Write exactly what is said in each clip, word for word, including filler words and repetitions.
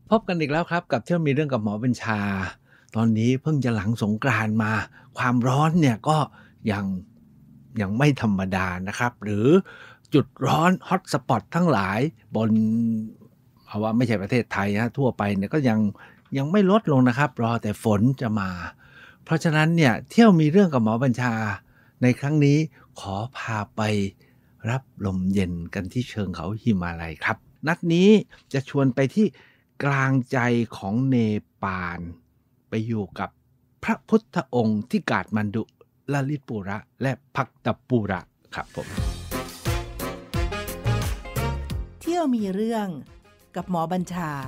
พบกันอีกแล้วครับกับเที่ยวมีเรื่องกับหมอบัญชาตอนนี้เพิ่งจะหลังสงกรานต์มาความร้อนเนี่ยก็ยังยังไม่ธรรมดานะครับหรือจุดร้อนฮอตสปอตทั้งหลายบนเอาว่าไม่ใช่ประเทศไทยนะทั่วไปเนี่ยก็ยังยังไม่ลดลงนะครับรอแต่ฝนจะมาเพราะฉะนั้นเนี่ยเที่ยวมีเรื่องกับหมอบัญชาในครั้งนี้ขอพาไปรับลมเย็นกันที่เชิงเขาหิมาลัยครับนัดนี้จะชวนไปที่กลางใจของเนปาลไปอยู่กับพระพุทธองค์ที่กาฐมันดุลลิตปุระและพักตปุระครับผมเที่ยวมีเรื่องกับหมอบัญชา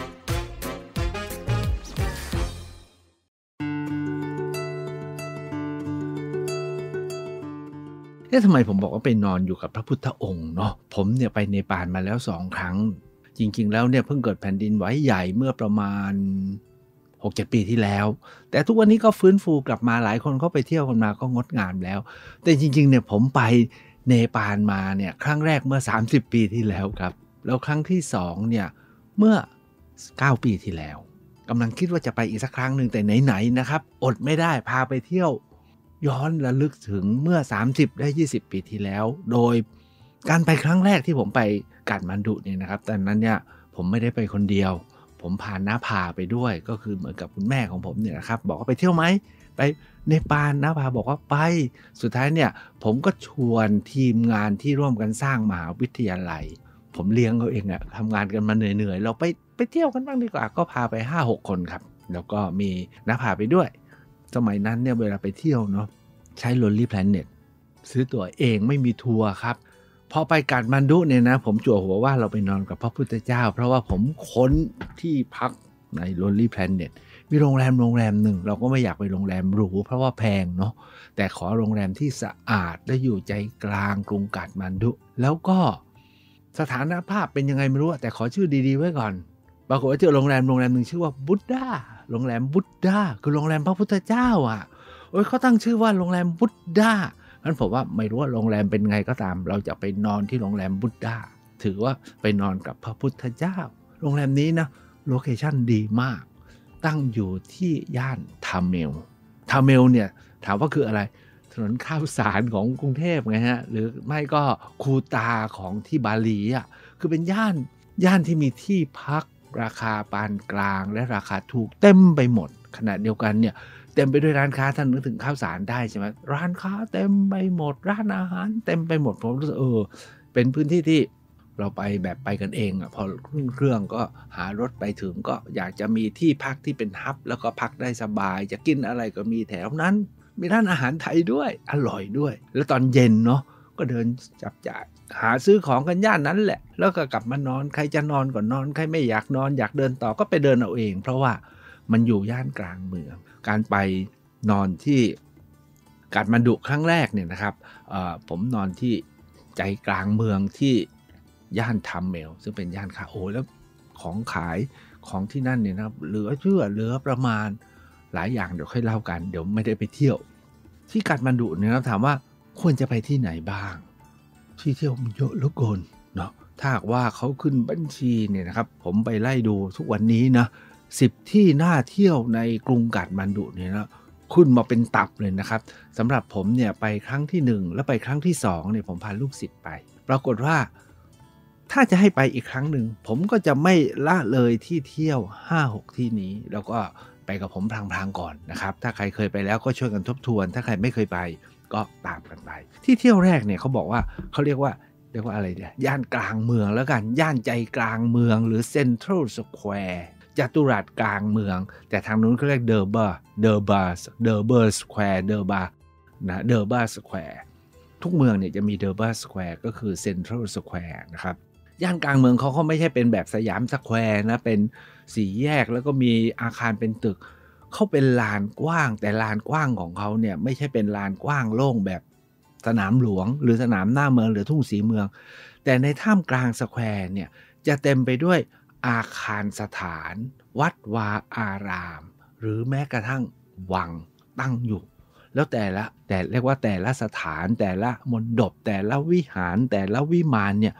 เอ๊ะทำไมผมบอกว่าไปนอนอยู่กับพระพุทธองค์เนาะผมเนี่ยไปเนปาลมาแล้วสองครั้งจริงๆแล้วเนี่ยเพิ่งเกิดแผ่นดินไหวใหญ่เมื่อประมาณ หกเจ็ด ปีที่แล้วแต่ทุกวันนี้ก็ฟื้นฟูกลับมาหลายคนเขาไปเที่ยวกันมาก็งดงามแล้วแต่จริงๆเนี่ยผมไปเนปาลมาเนี่ยครั้งแรกเมื่อสามสิบปีที่แล้วครับแล้วครั้งที่สองเนี่ยเมื่อเก้าปีที่แล้วกำลังคิดว่าจะไปอีกสักครั้งหนึ่งแต่ไหนๆนะครับอดไม่ได้พาไปเที่ยวย้อนระลึกถึงเมื่อสามสิบได้ยี่สิบปีที่แล้วโดยการไปครั้งแรกที่ผมไปกาฐมันดุเนี่ยนะครับตอนนั้นเนี่ยผมไม่ได้ไปคนเดียวผมพาน้าพาไปด้วยก็คือเหมือนกับคุณแม่ของผมเนี่ยนะครับบอกว่าไปเที่ยวไหมไปเนปาลน้าพาบอกว่าไปสุดท้ายเนี่ยผมก็ชวนทีมงานที่ร่วมกันสร้างมหาวิทยาลัยผมเลี้ยงเขาเองอะทำงานกันมาเหนื่อยๆเราไปไปเที่ยวกันบ้างดีกว่าก็พาไป ห้าหก คนครับแล้วก็มีน้าพาไปด้วยสมัยนั้นเนี่ยเวลาไปเที่ยวเนาะใช้ Lonely Planet ซื้อตั๋วเองไม่มีทัวร์ครับพอไปกาฐมันดุเนี่ยนะผมจั่วหัวว่าเราไปนอนกับพระพุทธเจ้าเพราะว่าผมค้นที่พักใน Lonely Planet มีโรงแรมโรงแรมหนึ่งเราก็ไม่อยากไปโรงแรมหรูเพราะว่าแพงเนาะแต่ขอโรงแรมที่สะอาดและอยู่ใจกลางกรุงกาฐมันดุแล้วก็สถานภาพเป็นยังไงไม่รู้แต่ขอชื่อดีๆไว้ก่อนปรากฏว่าเจอโรงแรมโรงแรมหนึ่งชื่อว่าบุตดาโรงแรมบุตดาคือโรงแรมพระพุทธเจ้าอ่ะโอ้ยเขาตั้งชื่อว่าโรงแรมบุตดางั้นผมว่าไม่รู้ว่าโรงแรมเป็นไงก็ตามเราจะไปนอนที่โรงแรมบุตดาถือว่าไปนอนกับพระพุทธเจ้าโรงแรมนี้นะโลเคชั่นดีมากตั้งอยู่ที่ย่านทาเมลทาเมลเนี่ยถามว่าคืออะไรถนนข้าวสารของกรุงเทพไงฮะหรือไม่ก็คูตาของที่บาหลีอ่ะคือเป็นย่านย่านที่มีที่พักราคาปานกลางและราคาถูกเต็มไปหมดขณะเดียวกันเนี่ยเต็มไปด้วยร้านค้าท่านนึกถึงข้าวสารได้ใช่ไหมร้านค้าเต็มไปหมดร้านอาหารเต็มไปหมดผมรู้สึกเออเป็นพื้นที่ที่เราไปแบบไปกันเองอ่ะพอขึ้นเครื่องก็หารถไปถึงก็อยากจะมีที่พักที่เป็นฮับแล้วก็พักได้สบายจะกินอะไรก็มีแถวนั้นมีร้านอาหารไทยด้วยอร่อยด้วยแล้วตอนเย็นเนาะก็เดินจับจ่ายหาซื้อของกันย่านนั้นแหละแล้วก็กลับมานอนใครจะนอนก็นอนใครไม่อยากนอนอยากเดินต่อก็ไปเดินเอาเองเพราะว่ามันอยู่ย่านกลางเมืองการไปนอนที่กาฐมันดุครั้งแรกเนี่ยนะครับผมนอนที่ใจกลางเมืองที่ย่านทาเมลซึ่งเป็นย่านค้าโอ้แล้วของขายของที่นั่นเนี่ยนะครับเหลือเชื่อเหลือประมาณหลายอย่างเดี๋ยวค่อยเล่ากันเดี๋ยวไม่ได้ไปเที่ยวที่กาฐมันดุเนี่ยเราถามว่าควรจะไปที่ไหนบ้างที่เที่ยวมันเยอะเหลือเกินเนาะถ้าหากว่าเขาขึ้นบัญชีเนี่ยนะครับผมไปไล่ดูทุกวันนี้นะสิบที่น่าเที่ยวในกรุงกาฐมันดุเนี่ยนะขึ้นมาเป็นตับเลยนะครับสำหรับผมเนี่ยไปครั้งที่หนึ่งแล้วไปครั้งที่สองเนี่ยผมพาลูกศิษย์ไปปรากฏว่าถ้าจะให้ไปอีกครั้งหนึ่งผมก็จะไม่ละเลยที่เที่ยว ห้าหก ที่นี้แล้วก็ไปกับผมพลางๆก่อนนะครับถ้าใครเคยไปแล้วก็ช่วยกันทบทวนถ้าใครไม่เคยไปก็ตามกันไปที่เที่ยวแรกเนี่ยเขาบอกว่าเขาเรียกว่าเรียกว่าอะไรเนี่ยย่านกลางเมืองแล้วกันย่านใจกลางเมืองหรือเซ็นทรัลสแควร์จัตุรัสกลางเมืองแต่ทางนู้นเขาเรียกเดอร์บาเดอร์บาเดอร์เบอร์สแควร์เดอร์บานะเดอร์บาสแควร์ทุกเมืองเนี่ยจะมีเดอร์บาสแควร์ก็คือเซ็นทรัลสแควร์นะครับย่านกลางเมืองเขาก็ไม่ใช่เป็นแบบสยามสแควร์นะเป็นสี่แยกแล้วก็มีอาคารเป็นตึกเขาเป็นลานกว้างแต่ลานกว้างของเขาเนี่ยไม่ใช่เป็นลานกว้างโล่งแบบสนามหลวงหรือสนามหน้าเมืองหรือทุ่งศรีเมืองแต่ในท่ามกลางสแควร์เนี่ยจะเต็มไปด้วยอาคารสถานวัดวาอารามหรือแม้กระทั่งวังตั้งอยู่แล้วแต่ละแต่เรียกว่าแต่ละสถานแต่ละมณฑปแต่ละวิหารแต่ละวิมานเนี่ย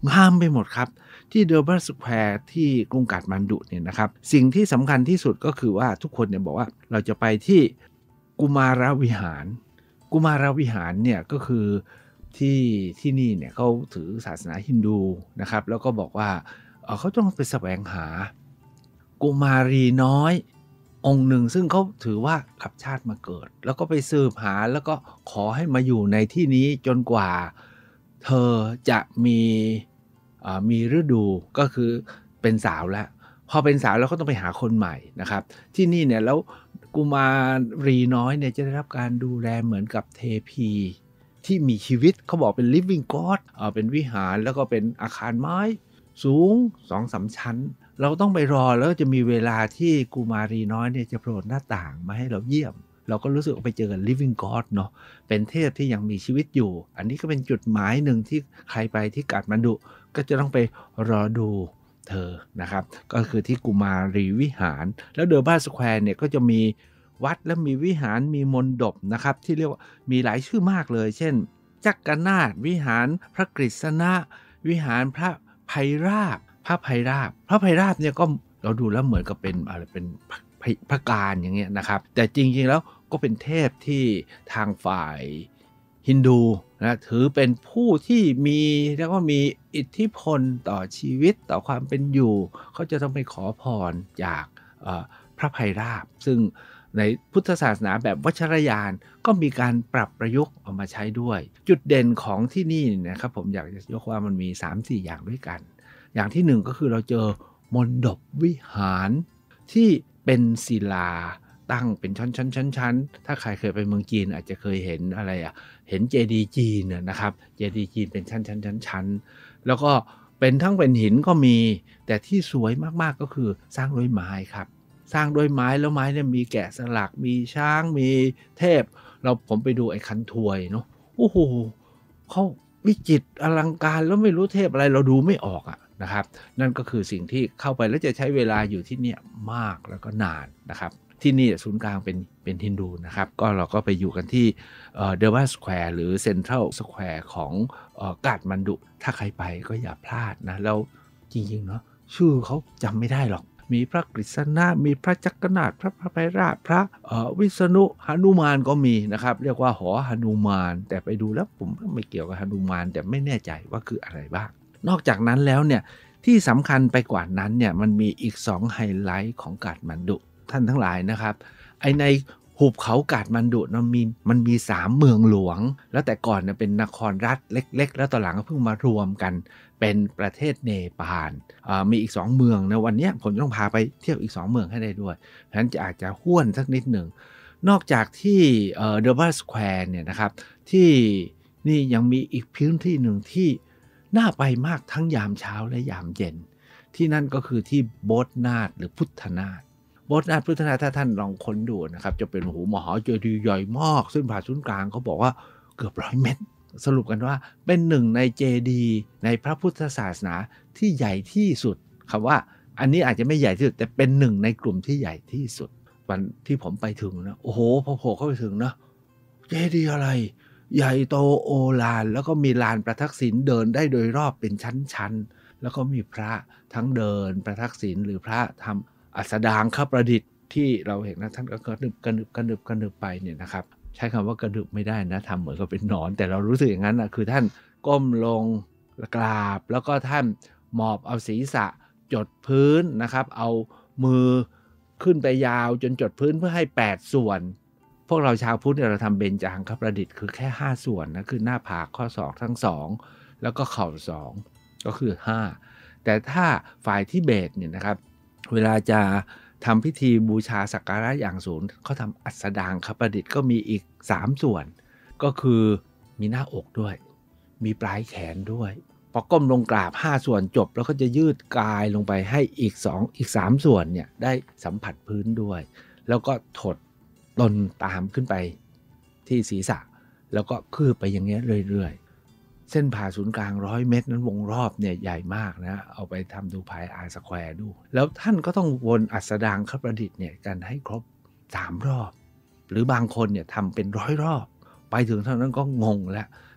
งามไปหมดครับที่เดอร์บัตสแควร์ที่กรุงกาฐมาณฑุเนี่ยนะครับสิ่งที่สำคัญที่สุดก็คือว่าทุกคนเนี่ยบอกว่าเราจะไปที่กุมารวิหารกุมารวิหารเนี่ยก็คือที่ที่นี่เนี่ยเขาถือศาสนาฮินดูนะครับแล้วก็บอกว่าเอ่อเขาต้องไปแสวงหากุมารีน้อยองค์หนึ่งซึ่งเขาถือว่ากลับชาติมาเกิดแล้วก็ไปสืบหาแล้วก็ขอให้มาอยู่ในที่นี้จนกว่าเธอจะมีอ่ามีฤดูก็คือเป็นสาวแล้วพอเป็นสาวแล้วก็ต้องไปหาคนใหม่นะครับที่นี่เนี่ยแล้วกุมารีน้อยเนี่ยจะได้รับการดูแลเหมือนกับเทพีที่มีชีวิตเขาบอกเป็น living god เอ่อเป็นวิหารแล้วก็เป็นอาคารไม้สูง สองถึงสาม ชั้นเราต้องไปรอแล้วจะมีเวลาที่กุมารีน้อยเนี่ยจะโผล่หน้าต่างมาให้เราเยี่ยมเราก็รู้สึกว่าไปเจอกับ living god เนาะเป็นเทพที่ยังมีชีวิตอยู่อันนี้ก็เป็นจุดหมายหนึ่งที่ใครไปที่กาฐมาณฑุก็จะต้องไปรอดูเธอนะครับก็คือที่กุมารีวิหารแล้วเดอร์บัตสแควร์เนี่ยก็จะมีวัดและมีวิหารมีมณฑปนะครับที่เรียกว่ามีหลายชื่อมากเลยเช่นจักรนาถวิหารพระกฤษณะวิหารพระไพราบพระไพราบพระไพราบเนี่ยก็เราดูแล้วเหมือนกับเป็นอะไรเป็นพระการอย่างเงี้ยนะครับแต่จริงๆแล้วก็เป็นเทพที่ทางฝ่ายฮินดูนะถือเป็นผู้ที่มีเรียกว่ามีอิทธิพลต่อชีวิตต่อความเป็นอยู่เขาจะต้องไปขอพรจากพระไพราบซึ่งในพุทธศาสนาแบบวัชรยานก็มีการปรับประยุกต์เอามาใช้ด้วยจุดเด่นของที่นี่นะครับผมอยากจะยกว่ามันมี สามถึงสี่ อย่างด้วยกันอย่างที่หนึ่งก็คือเราเจอมณฑปวิหารที่เป็นศิลาตั้งเป็นชั้นๆๆๆถ้าใครเคยไปเมืองจีนอาจจะเคยเห็นอะไรอ่ะเห็นเจดีย์จีนนะครับเจดีย์จีนเป็นชั้นๆๆๆแล้วก็เป็นทั้งเป็นหินก็มีแต่ที่สวยมากๆก็คือสร้างด้วยไม้ครับสร้างด้วยไม้แล้วไม้เนี่ยมีแกะสลักมีช้างมีเทพเราผมไปดูไอ้คันถวยเนาะโอ้โหเขาวิจิตรอลังการแล้วไม่รู้เทพอะไรเราดูไม่ออกอ่ะนะครับนั่นก็คือสิ่งที่เข้าไปแล้วจะใช้เวลาอยู่ที่เนี่ยมากแล้วก็นานนะครับที่นี่ศูนย์กลางเป็นเป็นฮินดูนะครับก็เราก็ไปอยู่กันที่เดอร์บัตสแควร์หรือเซ็นทรัลสแควร์ของกาฐมาณฑุถ้าใครไปก็อย่าพลาดนะแล้วจริงๆเนาะชื่อเขาจำไม่ได้หรอกมีพระกฤษณะมีพระจักรนาถพระไพราบพระวิษณุหนุมานก็มีนะครับเรียกว่าหอหนุมานแต่ไปดูแล้วผมไม่เกี่ยวกับหนุมานแต่ไม่แน่ใจว่าคืออะไรบ้างนอกจากนั้นแล้วเนี่ยที่สำคัญไปกว่านั้นเนี่ยมันมีอีกสองไฮไลท์ของกาฐมาณฑุท่านทั้งหลายนะครับไอในหุบเขากาฐมาณฑุมันมีมันมีสามเมืองหลวงแล้วแต่ก่อนเนี่ยเป็นนครรัฐเล็กๆแล้วตอนหลังก็เพิ่งมารวมกันเป็นประเทศเนปาลมีอีกสองเมืองนะวันนี้ผมต้องพาไปเที่ยวอีกสองเมืองให้ได้ด้วยฉะนั้นจะอาจจะห้วนสักนิดหนึ่งนอกจากที่เดอร์บัตสแควร์เนี่ยนะครับที่นี่ยังมีอีกพื้นที่หนึ่งที่น่าไปมากทั้งยามเช้าและยามเย็นที่นั่นก็คือที่โบสถ์นาถหรือพุทธนาถโบสถ์นาถพุทธนาถถ้าท่านลองค้นดูนะครับจะเป็นหูมหาเจดีย์ใหญ่มากซึ่งผ่าศูนย์กลางเขาบอกว่าเกือบร้อยเมตรสรุปกันว่าเป็นหนึ่งในเจดีย์ในพระพุทธศาสนาที่ใหญ่ที่สุดคำว่าอันนี้อาจจะไม่ใหญ่ที่สุดแต่เป็นหนึ่งในกลุ่มที่ใหญ่ที่สุดวันที่ผมไปถึงนะโอ้โหพอโผล่เข้าไปถึงนะเจดีย์อะไรใหญ่โตโอฬารแล้วก็มีลานประทักษิณเดินได้โดยรอบเป็นชั้นๆแล้วก็มีพระทั้งเดินประทักษิณหรือพระทำอัสดางคประดิษฐ์ที่เราเห็นนะท่านก็กระดึบกระดึบกระดึบกระดึบไปเนี่ยนะครับใช้คำว่ากระดึบไม่ได้นะทำเหมือนกับเป็นหนอนแต่เรารู้สึกอย่างนั้นนะคือท่านก้มลงกราบแล้วก็ท่านหมอบเอาศีรษะจดพื้นนะครับเอามือขึ้นไปยาวจนจดพื้นเพื่อให้แปดส่วนพวกเราชาวพุทธเนี่ยเราทำเบญจหังคประดิษฐ์คือแค่ห้าส่วนนะคือหน้าผากข้อศอกทั้งสองแล้วก็เข่าสองก็คือห้าแต่ถ้าฝ่ายทิเบตเนี่ยนะครับเวลาจะทำพิธีบูชาสักการะอย่างสูงเขาทำอัสดางคประดิษฐ์ก็มีอีกสามส่วนก็คือมีหน้าอกด้วยมีปลายแขนด้วยพอก้มลงกราบห้าส่วนจบแล้วก็จะยืดกายลงไปให้อีกสองอีกสามส่วนเนี่ยได้สัมผัสพื้นด้วยแล้วก็ถดตนตามขึ้นไปที่ศีรษะแล้วก็คืบไปอย่างเงี้ยเรื่อยๆเส้นผ่าศูนย์กลางร้อยเมตรนั้นวงรอบเนี่ยใหญ่มากนะเอาไปทำดูพายอาร์สแควร์ดูแล้วท่านก็ต้องวนอัสดางคประดิษฐ์เนี่ยกันให้ครบสามรอบหรือบางคนเนี่ยทำเป็นร้อยรอบไปถึงเท่านั้นก็งงแล้ว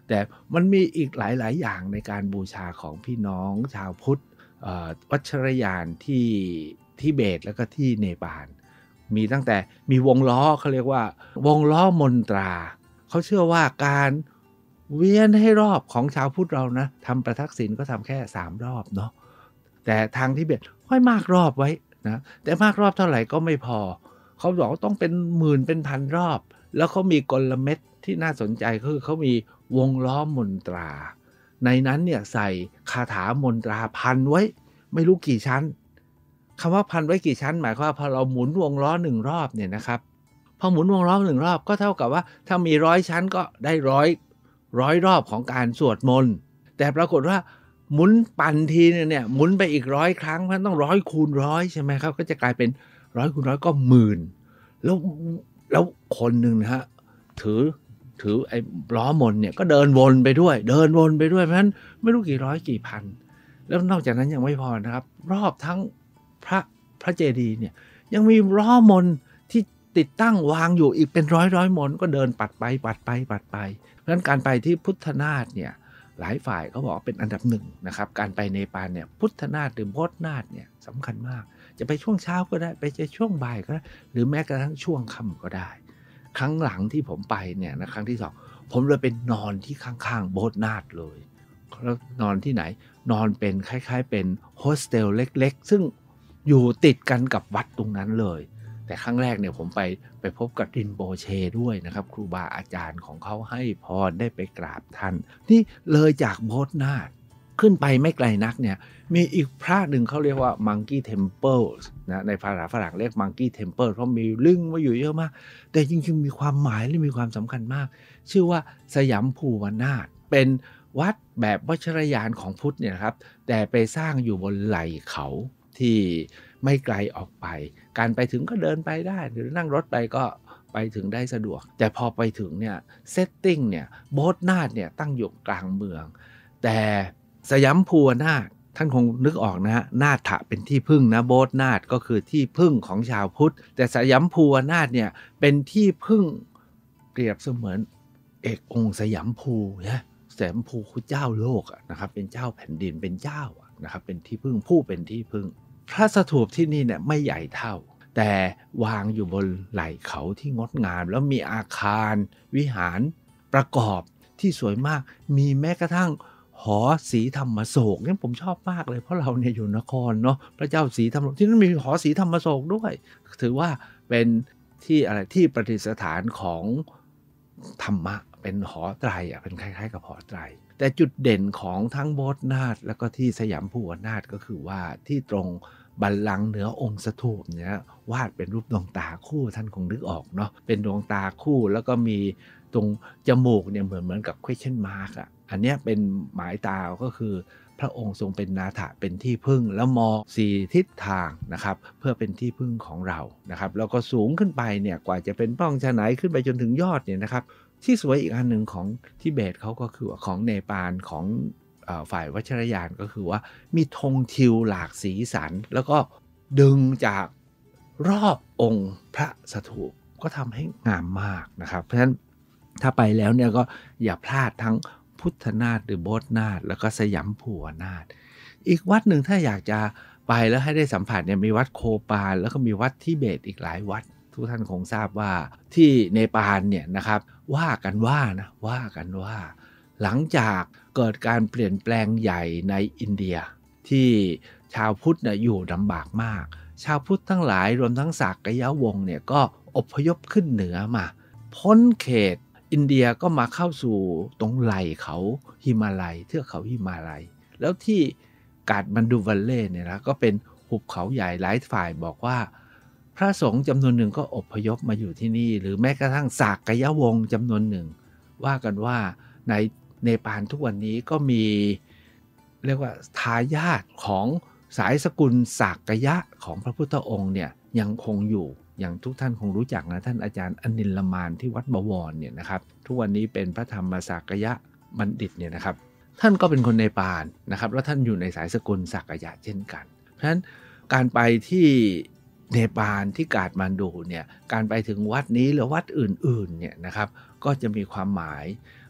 แต่มันมีอีกหลายๆอย่างในการบูชาของพี่น้องชาวพุทธวัชรยานที่ทิเบตแล้วก็ที่เนปาลมีตั้งแต่มีวงล้อเขาเรียกว่าวงล้อมนตราเขาเชื่อว่าการเวียนให้รอบของชาวพุทธเรานะทำประทักษิณก็ทำแค่สามรอบเนาะแต่ทางทิเบตค่อยมากรอบไว้นะแต่มากรอบเท่าไหร่ก็ไม่พอเขาบอกต้องเป็นหมื่นเป็นพันรอบแล้วเขามีกลเม็ดที่น่าสนใจคือเขามีวงล้อมนตราในนั้นเนี่ยใส่คาถามนตราพันไว้ไม่รู้กี่ชั้นคำว่าพันไว้กี่ชั้นหมายความว่าพอเราหมุนวงล้อหนึ่งรอบเนี่ยนะครับพอหมุนวงล้อหนึ่งรอบก็เท่ากับว่าถ้ามีร้อยชั้นก็ได้ร้อยร้อยรอบของการสวดมนต์แต่ปรากฏว่าหมุนปั่นทีเนี่ยหมุนไปอีกร้อยครั้งมันต้องร้อยคูณร้อยใช่ไหมครับก็จะกลายเป็นร้อยคูณร้อยก็หมื่นแล้วแล้วคนหนึ่งนะฮะถือถือไอ้ล้อมนเนี่ยก็เดินวนไปด้วยเดินวนไปด้วยเพราะฉะนั้นไม่รู้กี่ร้อยกี่พันแล้วนอกจากนั้นยังไม่พอนะครับรอบทั้งพระพระเจดีย์เนี่ยยังมีล้อมนที่ติดตั้งวางอยู่อีกเป็นร้อยร้อยมนก็เดินปัดไปปัดไปปัดไปเพราะฉะนั้นการไปที่พุทธนาถเนี่ยหลายฝ่ายเขาบอกเป็นอันดับหนึ่งนะครับการไปเนปาลเนี่ยพุทธนาถหรือโบสถ์นาถเนี่ยสำคัญมากจะไปช่วงเช้าก็ได้ไปจะช่วงบ่ายก็ได้หรือแม้กระทั่งช่วงค่ำก็ได้ครั้งหลังที่ผมไปเนี่ยนะครั้งที่สองผมเลยเป็นนอนที่ข้างๆโบสถ์นาถเลยแล้วนอนที่ไหนนอนเป็นคล้ายๆเป็นโฮสเทลเล็กๆซึ่งอยู่ติดกันกับวัดตรงนั้นเลยแต่ครั้งแรกเนี่ยผมไปไปพบกับรินโปเชด้วยนะครับครูบาอาจารย์ของเขาให้พรได้ไปกราบท่านนี่เลยจากโบสถ์นาถขึ้นไปไม่ไกลนักเนี่ยมีอีกพระหนึ่งเขาเรียกว่า Monkey Temple นะในภาษาฝรั่งเรียก Monkey Temple เพราะมีลิงมาอยู่เยอะมากแต่จริงๆมีความหมายและมีความสำคัญมากชื่อว่าสยามภูวนาถเป็นวัดแบบวัชรยานของพุทธเนี่ยครับแต่ไปสร้างอยู่บนไหล่เขาที่ไม่ไกลออกไปการไปถึงก็เดินไปได้หรือนั่งรถไปก็ไปถึงได้สะดวกแต่พอไปถึงเนี่ยเซตติ้งเนี่ยโบสถ์นาถเนี่ยตั้งอยู่กลางเมืองแต่สยามภูวนาถท่านคงนึกออกนะฮะนาถะเป็นที่พึ่งนะโบสถ์นาถก็คือที่พึ่งของชาวพุทธแต่สยามภูวนาถเนี่ยเป็นที่พึ่งเปรียบเสมือนเอกองค์สยามภูนะสยามภูคือเจ้าโลกนะครับเป็นเจ้าแผ่นดินเป็นเจ้านะครับเป็นที่พึ่งผู้เป็นที่พึ่งพระสถูปที่นี่เนี่ยไม่ใหญ่เท่าแต่วางอยู่บนไหล่เขาที่งดงามแล้วมีอาคารวิหารประกอบที่สวยมากมีแม้กระทั่งหอศรีธรรมโศกนี่ผมชอบมากเลยเพราะเราเนี่ยอยู่นครเนาะพระเจ้าศรีธรรมโศกที่นั่นมีหอศรีธรรมโศกด้วยถือว่าเป็นที่อะไรที่ประดิษฐานของธรรมะเป็นหอไตรอ่ะเป็นคล้ายๆกับหอไตรแต่จุดเด่นของทั้งโบสถ์นาถแล้วก็ที่สยามภูวนาถก็คือว่าที่ตรงบัลลังก์เหนือองค์สถูปเนี่ยวาดเป็นรูปดวงตาคู่ท่านคงนึกออกเนาะเป็นดวงตาคู่แล้วก็มีตรงจมูกเนี่ยเหมือนเหมือนกับ question mark อ่ะอันนี้เป็นหมายตาก็คือพระองค์ทรงเป็นนาถะเป็นที่พึ่งแล้วมองสี่ทิศทางนะครับเพื่อเป็นที่พึ่งของเรานะครับแล้วก็สูงขึ้นไปเนี่ยกว่าจะเป็นป้องฉะไหนขึ้นไปจนถึงยอดเนี่ยนะครับที่สวยอีกอันหนึ่งของทิเบตเขาก็คือของเนปาลของฝ่ายวัชรยานก็คือว่ามีธงทิวหลากสีสันแล้วก็ดึงจากรอบองค์พระสถูปก็ทำให้งามมากนะครับเพราะฉะนั้นถ้าไปแล้วเนี่ยก็อย่าพลาดทั้งพุทธนาถหรือโบสถ์นาถแล้วก็สยามภูวนาถอีกวัดหนึ่งถ้าอยากจะไปแล้วให้ได้สัมผัสเนี่ยมีวัดโคปาลแล้วก็มีวัดทิเบตอีกหลายวัดทุกท่านคงทราบว่าที่เนปาลเนี่ยนะครับว่ากันว่านะว่ากันว่าหลังจากเกิดการเปลี่ยนแปลงใหญ่ในอินเดียที่ชาวพุทธเนี่ยอยู่ลำบากมากชาวพุทธทั้งหลายรวมทั้งศักยวงศ์เนี่ยก็อพยพขึ้นเหนือมาพ้นเขตอินเดียก็มาเข้าสู่ตรงไหล่เขาหิมาลัยเทือกเขาหิมาลัยแล้วที่กาดมันดูวัลเล่เนี่ยนะก็เป็นหุบเขาใหญ่หลายฝ่ายบอกว่าพระสงฆ์จำนวนหนึ่งก็อพยพมาอยู่ที่นี่หรือแม้กระทั่งศักยวงศ์จำนวนหนึ่งว่ากันว่าในเนปาลทุกวันนี้ก็มีเรียกว่าทายาทของสายสกุลศักยะของพระพุทธองค์เนี่ยยังคงอยู่อย่างทุกท่านคงรู้จักนะท่านอาจารย์อนิลลมานที่วัดบวรเนี่ยนะครับทุกวันนี้เป็นพระธรรมศักยะบัณฑิตเนี่ยนะครับท่านก็เป็นคนเนปาลนะครับแล้วท่านอยู่ในสายสกุลศักยะเช่นกันเพราะฉะนั้นการไปที่เนปาลที่กาฐมาณฑูเนี่ยการไปถึงวัดนี้หรือวัดอื่นๆเนี่ยนะครับก็จะมีความหมาย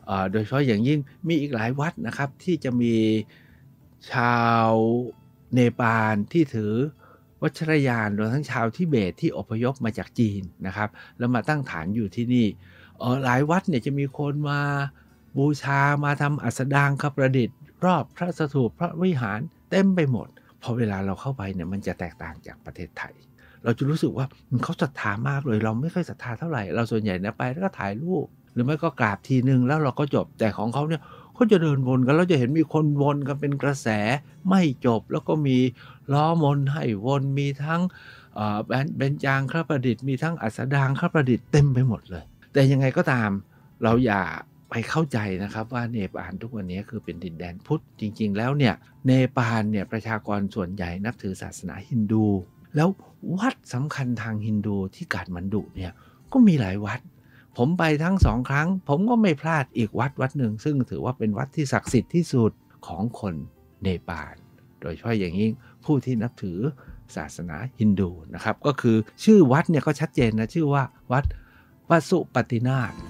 โดยเฉพาะอย่างยิ่งมีอีกหลายวัดนะครับที่จะมีชาวเนปาลที่ถือวัชรยานรวมทั้งชาวทิเบตที่อพยพมาจากจีนนะครับแล้วมาตั้งฐานอยู่ที่นี่หลายวัดเนี่ยจะมีคนมาบูชามาทำอัสดางคประดิษฐ์รอบพระสถูปพระวิหารเต็มไปหมดพอเวลาเราเข้าไปเนี่ยมันจะแตกต่างจากประเทศไทยเราจะรู้สึกว่าเขาศรัทธามากเลยเราไม่ค่อยศรัทธาเท่าไหร่เราส่วนใหญ่เนี่ยไปแล้วก็ถ่ายรูปหรือไม่ก็กราบทีนึงแล้วเราก็จบแต่ของเขาเนี่ยเขาจะเดินวนกันแล้วจะเห็นมีคนวนกันเป็นกระแสไม่จบแล้วก็มีล้อมนให้วนมีทั้งเบญจางคประดิษฐ์มีทั้งอัสดางคประดิษฐ์เต็มไปหมดเลยแต่ยังไงก็ตามเราอย่าไปเข้าใจนะครับว่าเนปาลทุกวันนี้คือเป็นดินแดนพุทธจริงๆแล้วเนี่ยเนปาลเนี่ยประชากรส่วนใหญ่นับถือศาสนาฮินดูแล้ววัดสำคัญทางฮินดูที่กาฐมันดุเนี่ยก็มีหลายวัดผมไปทั้งสองครั้งผมก็ไม่พลาดอีกวัดวัดหนึ่งซึ่งถือว่าเป็นวัดที่ศักดิ์สิทธิ์ที่สุดของคนเนปาลโดยเฉพาะอย่างยิ่งผู้ที่นับถือศาสนาฮินดูนะครับก็คือชื่อวัดเนี่ยก็ชัดเจนนะชื่อว่าวัดปสุปตินาถ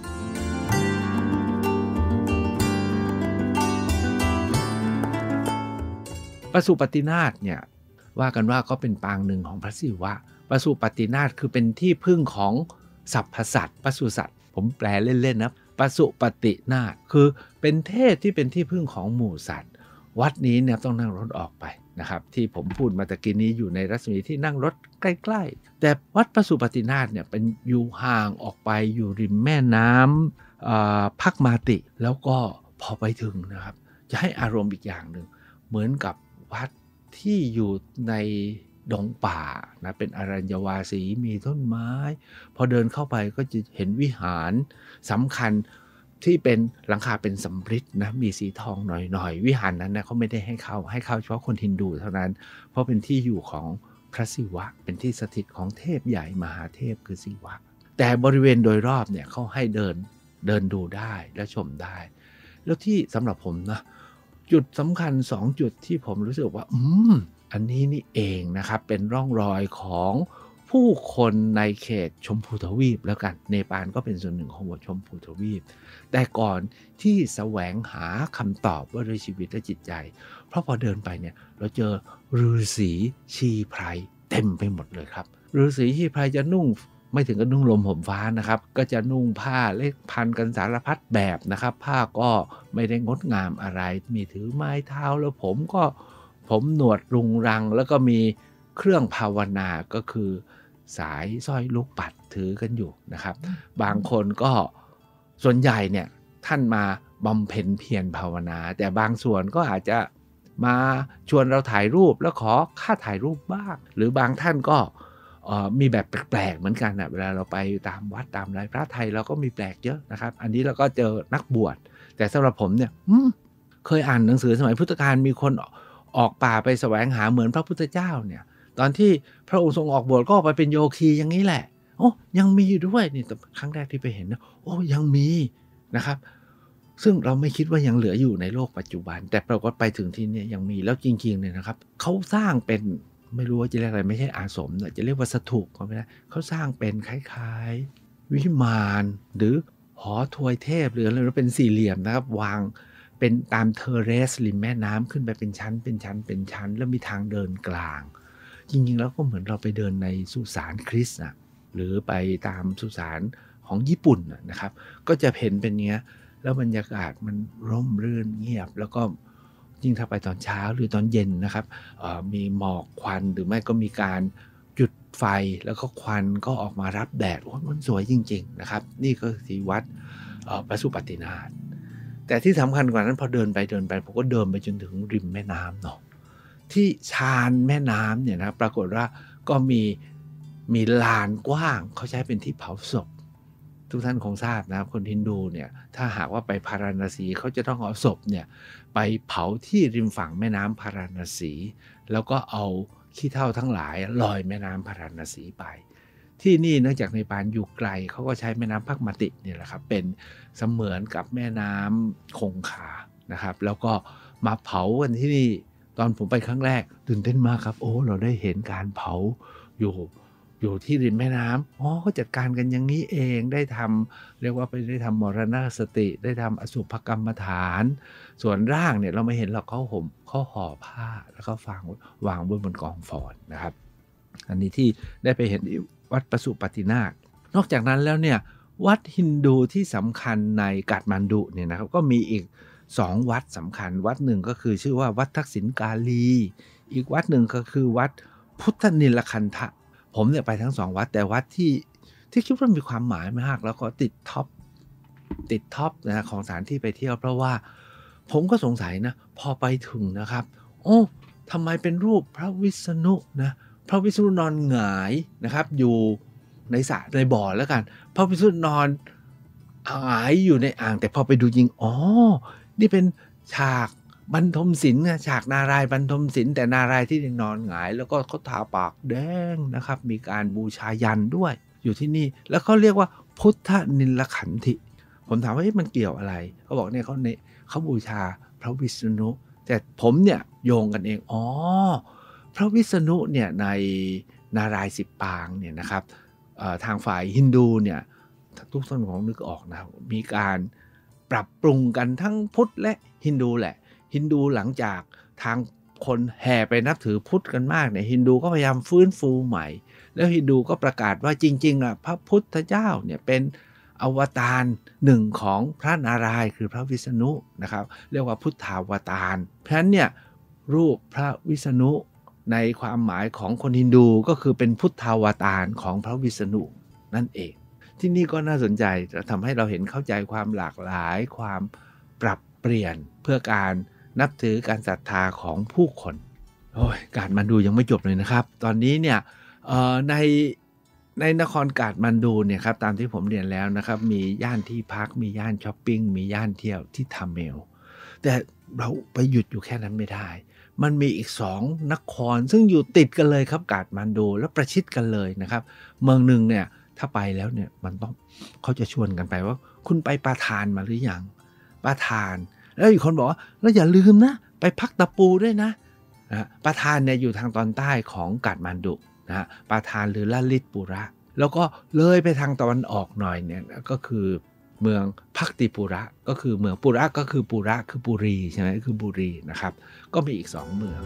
ปสุปตินาถเนี่ยว่ากันว่าก็เป็นปางหนึ่งของพระศิวะปสุปตินาถคือเป็นที่พึ่งของสรรพสัตว์ปศุสัตว์ผมแปลเล่นๆนะปสุปตินาถคือเป็นเทพที่เป็นที่พึ่งของหมู่สัตว์วัดนี้เนี่ยต้องนั่งรถออกไปนะครับที่ผมพูดมาตะกี้นี้อยู่ในรัศมีที่นั่งรถใกล้ๆแต่วัดปสุปตินาถเนี่ยเป็นอยู่ห่างออกไปอยู่ริมแม่น้ำพักมาติแล้วก็พอไปถึงนะครับจะให้อารมณ์อีกอย่างหนึ่งเหมือนกับวัดที่อยู่ในดงป่านะเป็นอรัญญวาสีมีต้นไม้พอเดินเข้าไปก็จะเห็นวิหารสำคัญที่เป็นหลังคาเป็นสำริดนะมีสีทองหน่อยๆวิหารนั้นนะเขาไม่ได้ให้เข้าให้เข้าเฉพาะคนฮินดูเท่านั้นเพราะเป็นที่อยู่ของพระศิวะเป็นที่สถิตของเทพใหญ่มหาเทพคือศิวะแต่บริเวณโดยรอบเนี่ยเขาให้เดินเดินดูได้และชมได้แล้วที่สำหรับผมนะจุดสำคัญสองจุดที่ผมรู้สึกว่าอืมอันนี้นี่เองนะครับเป็นร่องรอยของผู้คนในเขตชมพูทวีปแล้วกันเนปาลก็เป็นส่วนหนึ่งของชมพูทวีปแต่ก่อนที่แสวงหาคำตอบว่าด้วยชีวิตและจิตใจเพราะพอเดินไปเนี่ยเราเจอฤาษีชีไพรเต็มไปหมดเลยครับฤาษีชีไพรจะนุ่งไม่ถึงกับนุ่งลมห่มฟ้านะครับก็จะนุ่งผ้าเล็กพันกันสารพัดแบบนะครับผ้าก็ไม่ได้งดงามอะไรมีถือไม้เท้าแล้วผมก็ผมหนวดรุงรังแล้วก็มีเครื่องภาวนาก็คือสายสร้อยลูกปัดถือกันอยู่นะครับบางคนก็ส่วนใหญ่เนี่ยท่านมาบำเพ็ญเพียรภาวนาแต่บางส่วนก็อาจจะมาชวนเราถ่ายรูปแล้วขอค่าถ่ายรูปบ้างหรือบางท่านก็มีแบบแปลกๆเหมือนกันนะเวลาเราไปตามวัดตามไรพระไทยเราก็มีแปลกเยอะนะครับอันนี้เราก็เจอนักบวชแต่สำหรับผมเนี่ยเคยอ่านหนังสือสมัยพุทธกาลมีคนออกป่าไปแสวงหาเหมือนพระพุทธเจ้าเนี่ยตอนที่พระองค์ทรงออกบวชก็ไปเป็นโยคีอย่างนี้แหละโอ้ยังมีอยู่ด้วยนี่ครั้งแรกที่ไปเห็นนะโอ้ยังมีนะครับซึ่งเราไม่คิดว่ายังเหลืออยู่ในโลกปัจจุบันแต่ปรากฏไปถึงที่นี่ยังมีแล้วจริงๆเนี่ยนะครับเขาสร้างเป็นไม่รู้ว่าจะเรียกอะไรไม่ใช่อาสมนะจะเรียกว่าสถูปก็ไม่ได้เขาสร้างเป็นคล้ายๆวิมานหรือหอทวยเทพหรืออะไรเป็นสี่เหลี่ยมนะครับวางเป็นตามเทเรสริมแม่น้ำขึ้นไปเป็นชั้นเป็นชั้นเป็นชั้นแล้วมีทางเดินกลางจริงๆแล้วก็เหมือนเราไปเดินในสุสานคริสต์นะหรือไปตามสุสานของญี่ปุ่นนะครับก็จะเห็นเป็นเนี้ยแล้วบรรยากาศมันร่มรื่นเงียบแล้วก็ยิ่งถ้าไปตอนเช้าหรือตอนเย็นนะครับมีหมอกควันหรือไม่ก็มีการจุดไฟแล้วก็ควันก็ออกมารับแดดโอ้มันสวยจริงๆนะครับนี่ก็ที่วัดปสุปตินาถแต่ที่สำคัญกว่านั้นพอเดินไปเดินไปผมก็เดินไปจนถึงริมแม่น้ำเนาะที่ชานแม่น้ำเนี่ยนะปรากฏว่าก็มีมีลานกว้างเขาใช้เป็นที่เผาศพทุกท่านคงทราบนะคนฮินดูเนี่ยถ้าหากว่าไปพาราณสีเขาจะต้องเอาศพเนี่ยไปเผาที่ริมฝั่งแม่น้ำพาราณสีแล้วก็เอาขี้เถ้าทั้งหลายลอยแม่น้ำพาราณสีไปที่นี่เนื่องจากในปานอยู่ไกลเขาก็ใช้แม่น้ำพักมาติเนี่ยแหละครับเป็นเสมือนกับแม่น้ำคงคานะครับแล้วก็มาเผากันที่นี่ตอนผมไปครั้งแรกตื่นเต้นมากครับโอ้เราได้เห็นการเผาอยู่อยู่ที่ริมแม่น้ำอ๋อเขาจัดการกันอย่างนี้เองได้ทำเรียกว่าไปได้ทำมรณสติได้ทำอสุภกรรมฐานส่วนร่างเนี่ยเราไม่เห็นหรอกเขาห่มเขาห่อผ้าแล้วก็ฟางวางบนบนกองฟอนนะครับอันนี้ที่ได้ไปเห็นวัดปสุปฏินาคนอกจากนั้นแล้วเนี่ยวัดฮินดูที่สำคัญในกาฐมาณฑุเนี่ยนะครับก็มีอีกสองวัดสำคัญวัดหนึ่งก็คือชื่อว่าวัดทักษิณกาลีอีกวัดหนึ่งก็คือวัดพุทธนิลคันธะผมเนี่ยไปทั้งสองวัดแต่วัดที่ที่คิดว่ามีความหมายมากแล้วก็ติดท็อปติดท็อปนะของสถานที่ไปเที่ยวเพราะว่าผมก็สงสัยนะพอไปถึงนะครับโอ้ทำไมเป็นรูปพระวิษณุนะพระวิษณุนอนหงายนะครับอยู่ในสระในบ่อแล้วกันพระวิษณุนอนหงายอยู่ในอ่างแต่พอไปดูจริงอ๋อนี่เป็นฉากบรรทมศิลป์นะฉากนารายณ์บรรทมศิลป์แต่นารายณ์ที่นอนหงายแล้วก็เขาทาปากแดงนะครับมีการบูชายันด้วยอยู่ที่นี่แล้วเขาเรียกว่าพุทธนิลขันธิผมถามว่ามันเกี่ยวอะไรเขาบอกเนี่ยเขาเนี่ยเขาบูชาพระวิษณุแต่ผมเนี่ยโยงกันเองอ๋อพระวิษณุเนี่ยในนารายณ์สิบปางเนี่ยนะครับทางฝ่ายฮินดูเนี่ยทุกท่านของนึกออกนะมีการปรับปรุงกันทั้งพุทธและฮินดูแหละฮินดูหลังจากทางคนแห่ไปนับถือพุทธกันมากเนี่ยฮินดูก็พยายามฟื้นฟูใหม่แล้วฮินดูก็ประกาศว่าจริงๆอ่ะพระพุทธเจ้าเนี่ยเป็นอวตารหนึ่งของพระนารายณ์คือพระวิษณุนะครับเรียกว่าพุทธาวตารเพราะฉะนั้นเนี่ยรูปพระวิษณุในความหมายของคนฮินดูก็คือเป็นพุทธาวตารของพระวิษณุนั่นเองที่นี่ก็น่าสนใจจะทำให้เราเห็นเข้าใจความหลากหลายความปรับเปลี่ยนเพื่อการนับถือการศรัทธาของผู้คนโอ้ยกาฐมาณฑุยังไม่จบเลยนะครับตอนนี้เนี่ยในในนครกาฐมาณฑุเนี่ยครับตามที่ผมเรียนแล้วนะครับมีย่านที่พักมีย่านช้อปปิ้งมีย่านเที่ยวที่ทาเมลแต่เราไปหยุดอยู่แค่นั้นไม่ได้มันมีอีกสองนครซึ่งอยู่ติดกันเลยครับกาฐมาณฑุและประชิดกันเลยนะครับเมืองหนึ่งเนี่ยถ้าไปแล้วเนี่ยมันต้องเขาจะชวนกันไปว่าคุณไปปาทานมาหรือยังปาทานแล้วอีกคนบอกว่าแล้วอย่าลืมนะไปพักตะปูด้วยนะนะปาทานเนี่ยอยู่ทางตอนใต้ของกาฐมาณฑุนะปาทานหรือลลิตปุระแล้วก็เลยไปทางตะวันออกหน่อยเนี่ยก็คือเมืองภักติปุระก็คือเมืองปุระก็คือปุระคือปุรีใช่ไหมคือบุรีนะครับก็มีอีกสองเมือง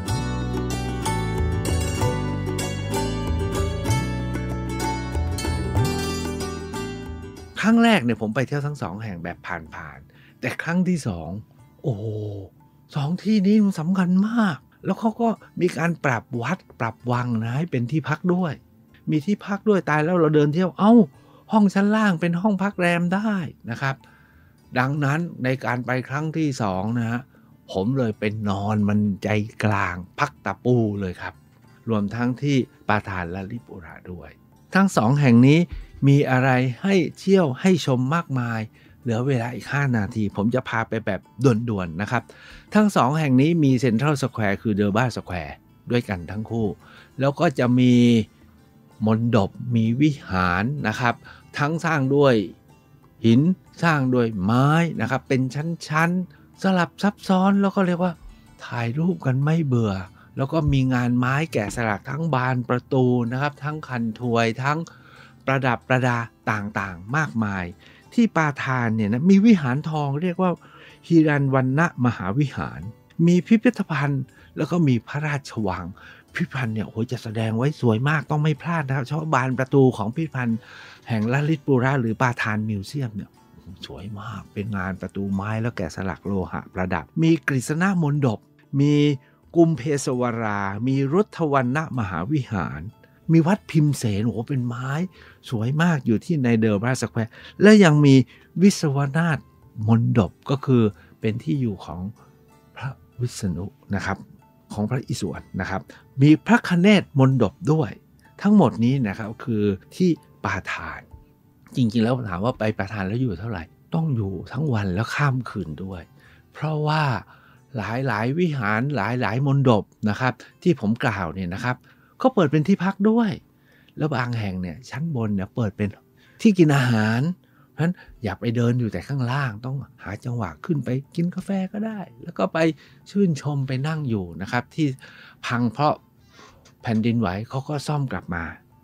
ครั้งแรกเนี่ยผมไปเที่ยวทั้งสองแห่งแบบผ่านๆแต่ครั้งที่สองโอ้สองที่นี้มันสำคัญมากแล้วเขาก็มีการปรับวัดปรับวังนะให้เป็นที่พักด้วยมีที่พักด้วยตายแล้วเราเดินเที่ยวเอ้าห้องชั้นล่างเป็นห้องพักแรมได้นะครับดังนั้นในการไปครั้งที่สองนะฮะผมเลยเป็นนอนมันใจกลางพักตะปูเลยครับรวมทั้งที่ปาทานและลิปุระด้วยทั้งสองแห่งนี้มีอะไรให้เที่ยวให้ชมมากมายเหลือเวลาอีกห้านาทีผมจะพาไปแบบด่วนๆนะครับทั้งสองแห่งนี้มีเซ็นทรัลสแควร์คือเดอร์บ้าสแควร์ด้วยกันทั้งคู่แล้วก็จะมีมณฑปมีวิหารนะครับทั้งสร้างด้วยหินสร้างด้วยไม้นะครับเป็นชั้นๆสลับซับซ้อนแล้วก็เรียกว่าถ่ายรูปกันไม่เบื่อแล้วก็มีงานไม้แกะสลักทั้งบานประตูนะครับทั้งคันถวยทั้งประดับประดาต่างๆมากมายที่ปาทานเนี่ยนะมีวิหารทองเรียกว่าฮิรัญวัณณมหาวิหารมีพิพิธภัณฑ์แล้วก็มีพระราชวังพิพิธภัณฑ์เนี่ยโอ้ยจะแสดงไว้สวยมากต้องไม่พลาดนะครับเฉพาะบานประตูของพิพิธภัณฑ์แห่งลลิตปุระหรือปาทานมิวเซียมเนี่ยสวยมากเป็นงานประตูไม้แล้วแกะสลักโลหะประดับมีกฤษณมณฑปมีกุมเพสวรามีรุทธวัณณมหาวิหารมีวัดพิมเสนโอ้เป็นไม้สวยมากอยู่ที่ในเดอร์บ้าสแควร์และยังมีวิศวนาถมณฑปก็คือเป็นที่อยู่ของพระวิษณุนะครับของพระอิศวรนะครับมีพระคเนศมณฑปด้วยทั้งหมดนี้นะครับคือที่ปาทานจริงๆแล้วถามว่าไปปาทานแล้วอยู่เท่าไหร่ต้องอยู่ทั้งวันแล้วข้ามคืนด้วยเพราะว่าหลายๆวิหารหลายๆมณฑปนะครับที่ผมกล่าวเนี่ยนะครับก็เปิดเป็นที่พักด้วยแล้วบางแห่งเนี่ยชั้นบนเนี่ยเปิดเป็นที่กินอาหารเพราะฉะนั้นอย่าไปเดินอยู่แต่ข้างล่างต้องหาจังหวะขึ้นไปกินกาแฟก็ได้แล้วก็ไปชื่นชมไปนั่งอยู่นะครับที่พังเพราะแผ่นดินไหวเขาก็ซ่อมกลับมา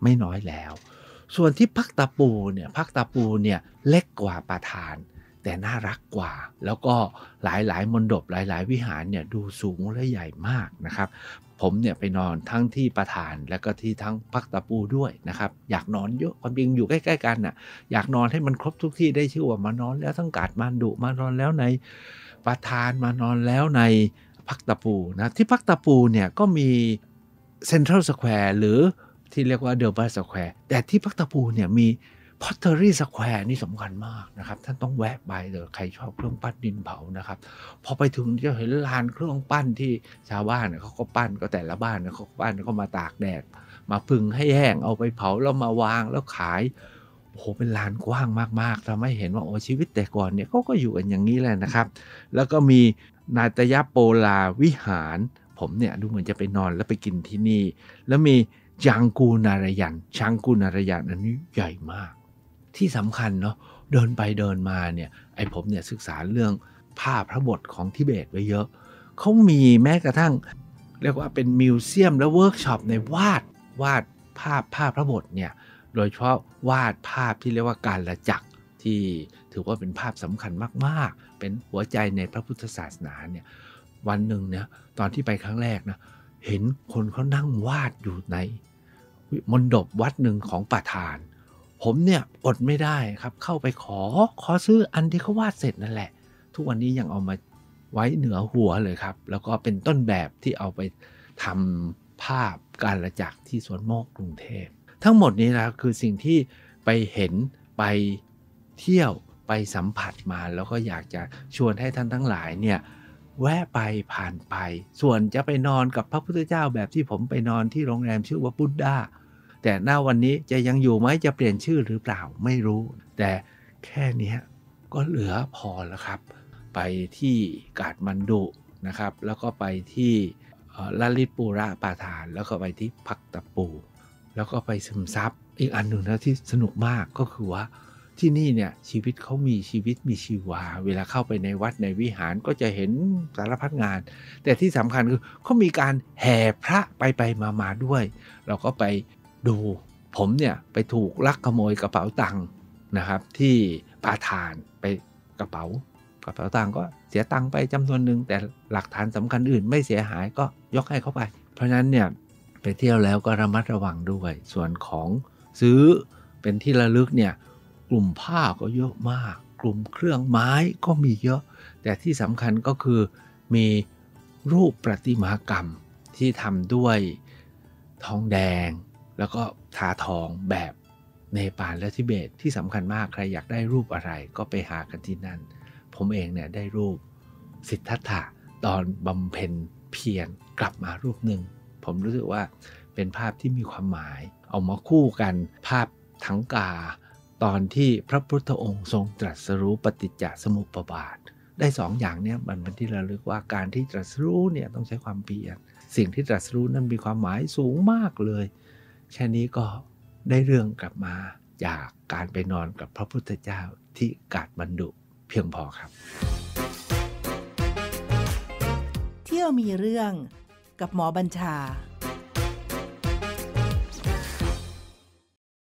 ไม่น้อยแล้วส่วนที่พักตะปูเนี่ยพักตะปูเนี่ยเล็กกว่าปาทานแต่น่ารักกว่าแล้วก็หลายๆมณฑปหลายๆวิหารเนี่ยดูสูงและใหญ่มากนะครับผมเนี่ยไปนอนทั้งที่ปาทานแล้วก็ที่ทั้งพักตะปูด้วยนะครับอยากนอนเยอะความจริงอยู่ใกล้ๆกันน่ะอยากนอนให้มันครบทุกที่ได้ชื่อว่ามานอนแล้วทั้งกาฐมาณฑุมานอนแล้วในปาทานมานอนแล้วในพักตะปูนะที่พักตะปูเนี่ยก็มีเซ็นทรัลสแควร์หรือที่เรียกว่าเดลบาสแควร์แต่ที่พักตะปูเนี่ยมีพอตเตอรี่สแควร์นี่สำคัญมากนะครับท่านต้องแวะไปเลยใครชอบเครื่องปั้นดินเผานะครับพอไปถึงจะเห็นลานเครื่องปั้นที่ชาวบ้านเขาก็ปั้นก็แต่ละบ้านเขาปั้นก็มาตากแดดมาพึ่งให้แห้งเอาไปเผาแล้วมาวางแล้วขายโอ้โหเป็นลานกว้างมากๆทำให้เห็นว่าโอ้ชีวิตแต่ก่อนเนี่ยเขาก็อยู่กันอย่างนี้แหละนะครับแล้วก็มีนาตยโปลาวิหารผมเนี่ยดูเหมือนจะไปนอนแล้วไปกินที่นี่แล้วมีจังกูนารยันชังกูนารยันอันนี้ใหญ่มากที่สำคัญเนาะเดินไปเดินมาเนี่ยไอ้ผมเนี่ยศึกษาเรื่องผ้าพระบทของทิเบตไว้เยอะเขามีแม้กระทั่งเรียกว่าเป็นมิวเซียมและเวิร์กช็อปในวาดวาดภาพผ้าพระบทเนี่ยโดยเฉพาะวาดภาพที่เรียกว่าการละจักรที่ถือว่าเป็นภาพสำคัญมากๆเป็นหัวใจในพระพุทธศาสนาเนี่ยวันหนึ่งเนี่ยตอนที่ไปครั้งแรกนะเห็นคนเขานั่งวาดอยู่ในมณฑปวัดหนึ่งของปาทานผมเนี่ยอดไม่ได้ครับเข้าไปขอขอซื้ออันที่เขาวาดเสร็จนั่นแหละทุกวันนี้ยังเอามาไว้เหนือหัวเลยครับแล้วก็เป็นต้นแบบที่เอาไปทำภาพการละจักรที่สวนโมกกรุงเทพทั้งหมดนี้นะคือสิ่งที่ไปเห็นไปเที่ยวไปสัมผัสมาแล้วก็อยากจะชวนให้ท่านทั้งหลายเนี่ยแวะไปผ่านไปส่วนจะไปนอนกับพระพุทธเจ้าแบบที่ผมไปนอนที่โรงแรมชื่อว่าบุดดาแต่หน้าวันนี้จะยังอยู่ไหมจะเปลี่ยนชื่อหรือเปล่าไม่รู้แต่แค่นี้ก็เหลือพอแล้วครับไปที่กาฐมาณฑุนะครับแล้วก็ไปที่ลลิตปุระปาทานแล้วก็ไปที่พักตะปูแล้วก็ไปซึมซับอีกอันหนึ่งนะที่สนุกมากก็คือว่าที่นี่เนี่ยชีวิตเขามีชีวิตมีชีวาเวลาเข้าไปในวัดในวิหารก็จะเห็นสารพัดงานแต่ที่สำคัญคือเขามีการแห่พระไปไปมามาด้วยเราก็ไปดูผมเนี่ยไปถูกลักขโมยกระเป๋าตังค์นะครับที่ปาทานไปกระเป๋ากระเป๋าตังค์ก็เสียตังค์ไปจำนวนหนึ่งแต่หลักฐานสำคัญอื่นไม่เสียหายก็ยกให้เขาไปเพราะฉะนั้นเนี่ยไปเที่ยวแล้วก็ระมัดระวังด้วยส่วนของซื้อเป็นที่ระลึกเนี่ยกลุ่มผ้าก็เยอะมากกลุ่มเครื่องไม้ก็มีเยอะแต่ที่สำคัญก็คือมีรูปประติมากรรมที่ทำด้วยทองแดงแล้วก็ทาทองแบบเนปาลและทิเบตที่สำคัญมากใครอยากได้รูปอะไรก็ไปหากันที่นั่นผมเองเนี่ยได้รูปสิทธัตถะตอนบำเพ็ญเพียรกลับมารูปหนึ่งผมรู้สึกว่าเป็นภาพที่มีความหมายเอามาคู่กันภาพถังกาตอนที่พระพุทธองค์ทรงตรัสรู้ปฏิจจสมุปบาทได้สองอย่างเนี่ยมันเป็นที่ระลึกว่าการที่ตรัสรู้เนี่ยต้องใช้ความเพียรสิ่งที่ตรัสรู้นั้นมีความหมายสูงมากเลยแค่นี้ก็ได้เรื่องกลับมาจากการไปนอนกับพระพุทธเจ้าที่กาฐมาณฑุเพียงพอครับเที่ยวมีเรื่องกับหมอบัญชา